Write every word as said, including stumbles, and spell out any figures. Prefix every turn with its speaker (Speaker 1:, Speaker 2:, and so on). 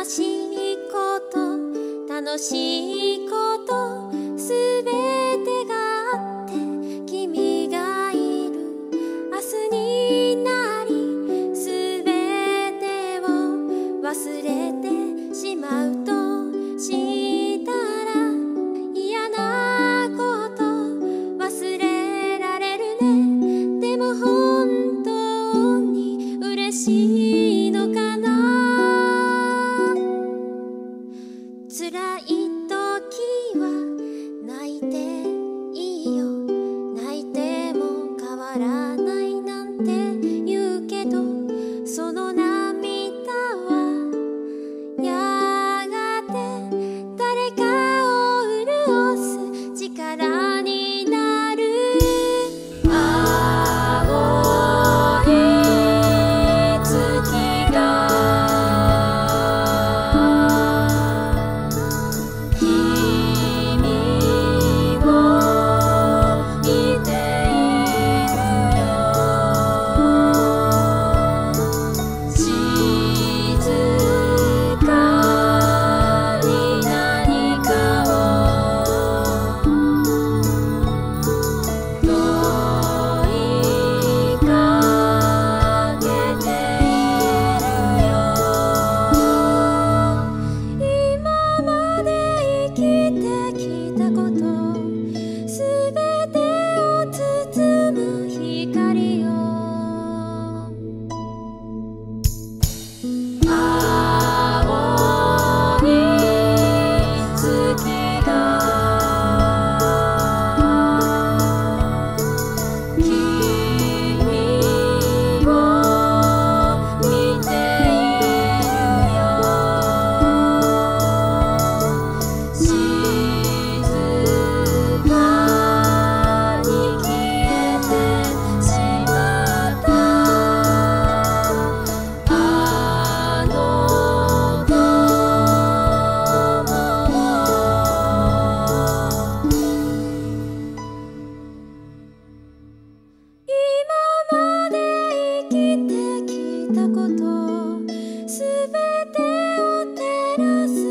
Speaker 1: 悲しいこと楽しいことすべてがあって君がいる明日になりすべてを忘れてしまうとしたら嫌なこと忘れられるね。でも本当に嬉しいのかな。辛い時は泣いていいよ泣いても変わらないなんて言うけどその涙はやがて誰かを潤す力になる。青い月がたことすべてを照らす